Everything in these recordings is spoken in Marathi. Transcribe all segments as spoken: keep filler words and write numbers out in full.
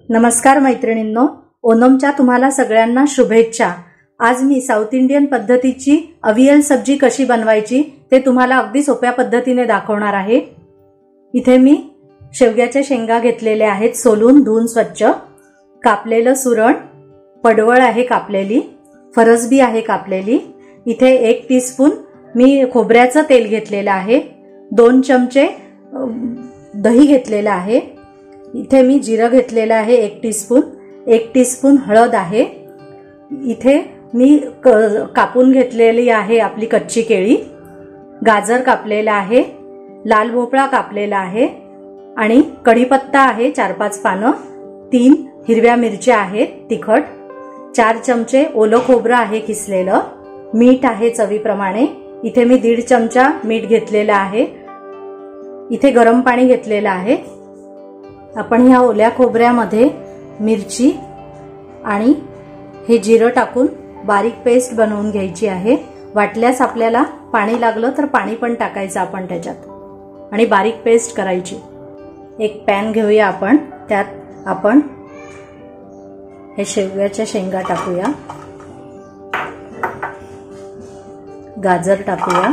नमस्कार मैत्रिणींनो, ओणमच्या तुम्हाला सगळ्यांना शुभेच्छा। आज मी साऊथ इंडियन पद्धतीची अवियल सब्जी कशी बनवायची ते तुम्हाला अगदी सोप्या पद्धतीने दाखवणार आहे। इथे मी शेवग्याच्या शेंगा घेतलेल्या आहेत, सोलून धुवून स्वच्छ, कापलेलं सुरण, पडवळ आहे कापलेली, फरसबी आहे कापलेली। इथे एक टीस्पून मी खोबऱ्याचं तेल घेतलेलं आहे, दोन चमचे दही घेतलेलं आहे। इथे मी जिरं घेतलेलं आहे एक टीस्पून, एक टीस्पून हळद आहे। इथे मी कापून घेतलेली आहे आपली कच्ची केळी, गाजर कापलेला आहे, लाल भोपळा कापलेला आहे आणि कढीपत्ता आहे चार पाच पानं, तीन हिरव्या मिरच्या आहेत तिखट, चार चमचे ओलं खोबरं आहे किसलेलं, मीठ आहे चवीप्रमाणे। इथे मी दीड चमचा मीठ घेतलेला आहे। इथे गरम पाणी घेतलेलं आहे। आपण ह्या ओल्या खोबऱ्यामध्ये मिरची आणि हे जिरं टाकून बारीक पेस्ट बनवून घ्यायची आहे। वाटल्यास आपल्याला पाणी लागलं तर पाणी पण टाकायचं आपण त्याच्यात आणि बारीक पेस्ट करायची। एक पॅन घेऊया आपण, त्यात आपण हे शेवग्याच्या शेंगा टाकूया, गाजर टाकूया,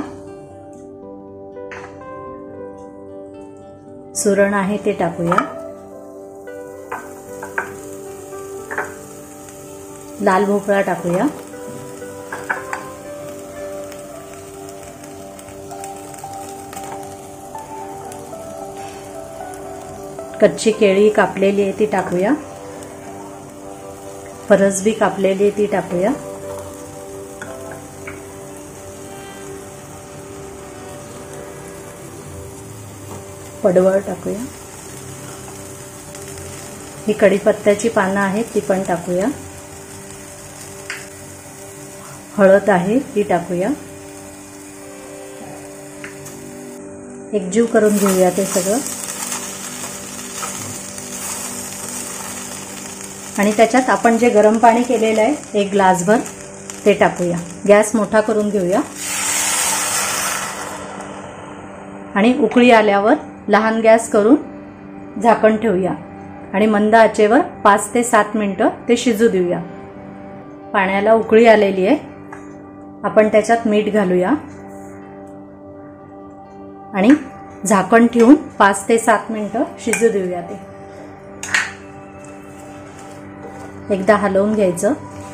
सुरण आहे ते टाकूया, लाल भोपळा टाकूया, कच्ची केळी कापलेली आहे ती टाकूया, फरसबी कापलेली आहे ती टाकूया, पडवळ टाकूया, ही कढीपत्त्याची पानं आहेत ती पण टाकूया, हळद आहे ती टाकूया, एकजीव करून घेऊया ते सगळं आणि त्याच्यात आपण जे गरम पाणी केलेलं आहे एक ग्लासभर ते टाकूया। गॅस मोठा करून घेऊया आणि उकळी आल्यावर लहान गॅस करून झाकण ठेवूया आणि मंद आचेवर पाच ते सात मिनिटं ते शिजू देऊया। पाण्याला उकळी आलेली आहे, आपण त्याच्यात मीठ घालूया आणि झाकण ठेवून पाच ते सात मिनिटं शिजू देऊया। ते एकदा हलवून घ्यायचं।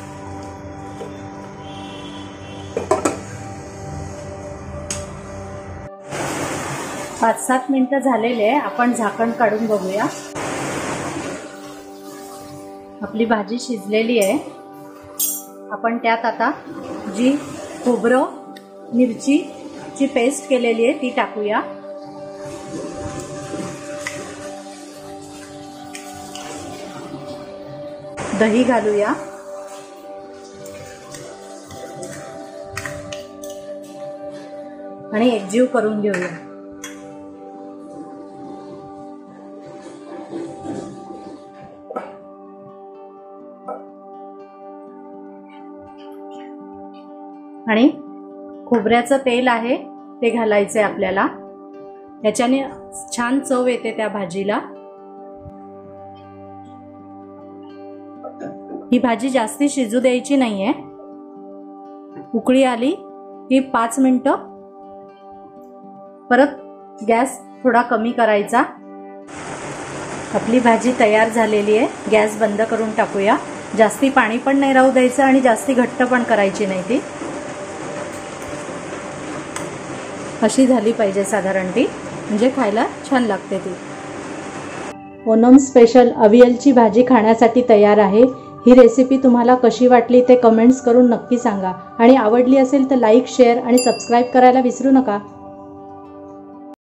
पाच सात मिनिटं झालेले आहे, आपण झाकण काढून बघूया। आपली भाजी शिजलेली आहे। आपण त्यात आता जी खोबरं मिरची ची पेस्ट केलेली आहे ती टाकूया, दही घालूया आणि एकजीव करून घेऊया। आणि खोबऱ्याचं तेल आहे ते घालायचे आपल्याला, याच्याने छान चव येते त्या भाजीला। ही भाजी जास्ती शिजू द्यायची नाहीये। उकळी आली की पाच मिनिटं परत गॅस थोडा कमी करायचा। आपली भाजी तयार झालेली आहे, गॅस बंद करून टाकूया। जास्ती पाणी पण नाही राहू द्यायचं आणि जास्ती घट्ट पण करायची नाही, ती अशी झाली पाहिजे साधारण ती, म्हणजे खायला छान लागते ती। ओणम स्पेशल अवियलची भाजी खाण्यासाठी तयार आहे। ही रेसिपी तुम्हाला कशी वाटली ते कमेंट्स करून नक्की सांगा आणि आवडली असेल तर लाईक, शेअर आणि सबस्क्राईब करायला विसरू नका।